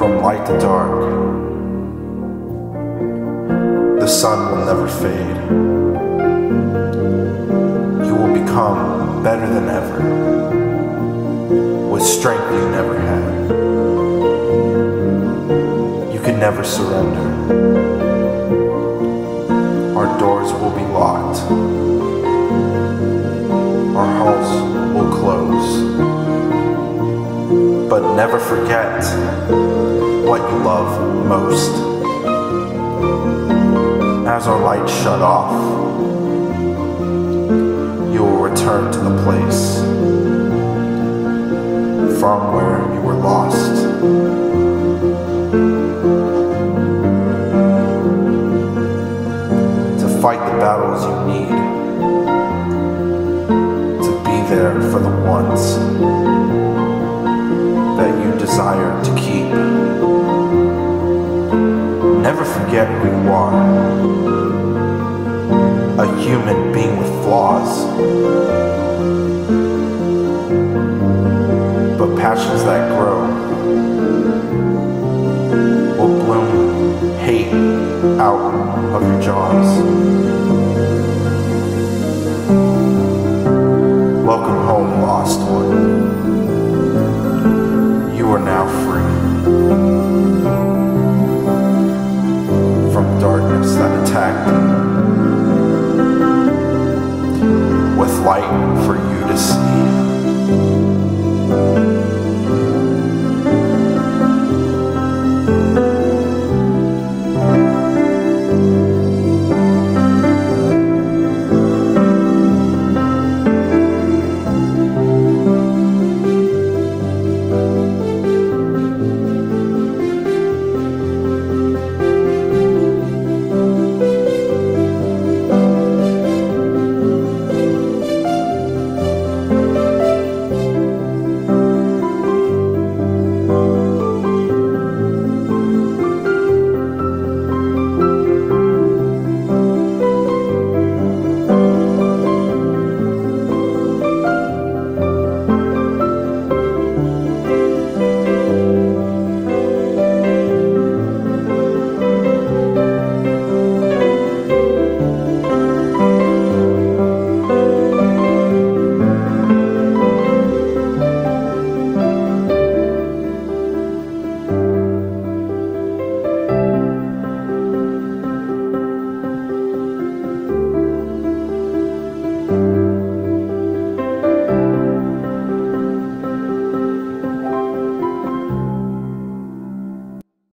from light to dark. The sun will never fade. You will become better than ever, with strength you never had. You can never surrender. Our doors will be locked. Our halls will close. But never forget what you love most. As our lights shut off, you will return to the place from where you were lost. To fight the battles you need, to be there for the ones that you desire to keep. Never forget who you are. A human being with flaws, but passions that grow will bloom hate out of your jaws. Welcome home, lost one.